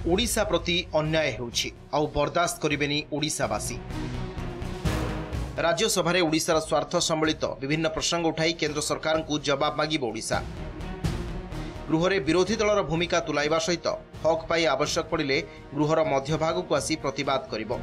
ओडिशा प्रति अन्याय होउछि आउ बर्दाश्त करिबेनी ओडिशावासी। राज्यसभा ओडिशार स्वार्थ सम्बलित विभिन्न प्रसंग उठाई केंद्र सरकार को जवाब मागिब ओडिशा। गृहरे विरोधी दलर भूमिका तुलाइबा सहित हक पाई आवश्यक पड़िले गृहर मध्यभाग को आसी प्रतिवाद करिब।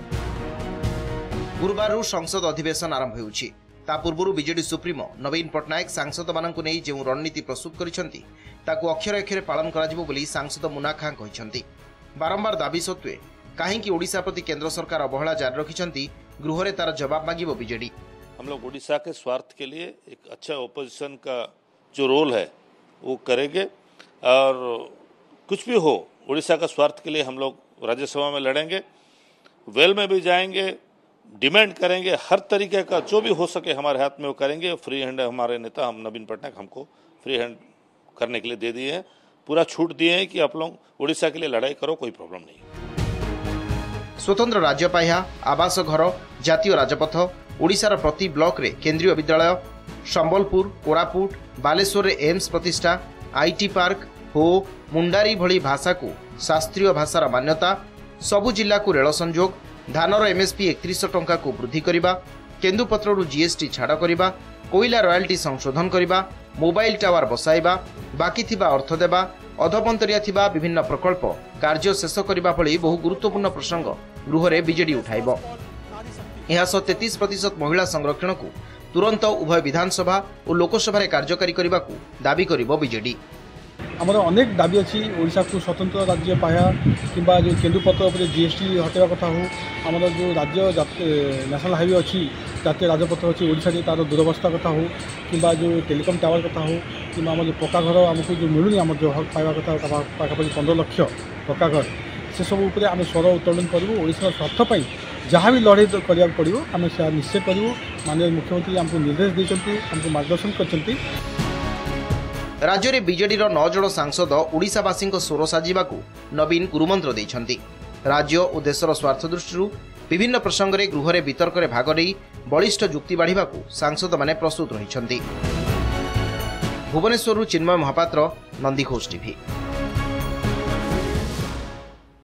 गुरुवार संसद अधिवेशन आरंभ होउछि। ता पूर्व बीजेडी सुप्रीमो नवीन पट्टनायक सांसद मानकु नै जे रणनीति प्रस्तुत करिसेंती ताकू अक्षर अक्षरे पालन कराजिबो बोली सांसद मुना खां कहिसेंती। बारंबार दाबी सत्वे काहेकि ओडिशा प्रति केंद्र सरकार अवहेला जारी रखिसेंती गृहरे तार जवाब मागिबो बीजेडी। हम लोग ओडिशा के स्वार्थ के लिए एक अच्छा ओपोजिशन का जो रोल है वो करेंगे और कुछ भी हो ओडिशा का स्वार्थ के लिए हम लोग राज्यसभा में लड़ेंगे, वेल में भी जाएंगे, डिमांड करेंगे, हर तरीके का जो भी हो सके हमारे हाथ में वो करेंगे। फ्री हैंड हमारे नेता हम नवीन पटनायक हमको फ्री हैंड करने के लिए दे दिए हैं, पूरा छूट दिए हैं कि आप लोग ओडिशा के लिए लड़ाई करो, कोई प्रॉब्लम नहीं। स्वतंत्र राज्य पाह्या आवास घर, जातीय राजपथ, ओडिशार प्रति ब्लॉक रे केंद्रीय विद्यालय, संबलपुर, कोरापुट, बालेश्वर रे एम्स प्रतिष्ठा, आईटी पार्क हो मुंडारी भली भाषा को शास्त्रीय भाषार मान्यता, सबु जिला को रेल संजोग, धानर एमएसपी 3100 टंका को वृद्धि करिबा, केन्दुपत्रु जीएसटी छाड़ करिबा, कोइला रॉयल्टी संशोधन करिबा, मोबाइल टावर बसाइबा, बाकी थिबा अर्थ देबा, अधपंतरिया थिबा विभिन्न प्रकल्प कार्य शेष करिबा भली बहु गुरुत्वपूर्ण प्रसंग गृहरे बीजेडी उठाइबो। यह 33% महिला संरक्षण को तुरंत उभय विधानसभा और लोकसभा कार्यकारी करने को दाबी करिबो बीजेडी। आमर अनेक दाबी अच्छी ओडिशा को स्वतंत्र राज्य पाया कि जो केन्दुपत्र उपर जीएसटी हटाइवा कथा हो, आमर जो राज्य नेशनल हाईवे अच्छी जातीय राजपथ अच्छी ओडिशा तार दुरवस्था कथा हो कि जो टेलीकॉम टावर कथा हो कि आम जो पक्का घर आमको जो मिलूनी आम जो हक पाइबा कथा पाखापाखि 15 लाख पक्का घर से सब उपर आम स्वर उत्तोलन करूँ। ओडिशा स्वार्थपाई जहाँ भी लड़ाई करा पड़ो आम से निश्चय करूँ। माननीय मुख्यमंत्री आमको निर्देश देते, आमको मार्गदर्शन करते। राज्य में बीजेडीर 9 जन सांसद ओडिशावासी स्वर साजिबा नवीन गुरुमंत्र देइछंती। राज्य और देशर स्वार्थ दृष्टि विभिन्न प्रसंग में गृह में वितर्क में भाग नहीं बलिष्ठ जुक्ति बाढ़ा सांसद माने प्रस्तुत रहिछंती। भुवनेश्वर चिन्मय महापात्र, नंदीघोष टीवी।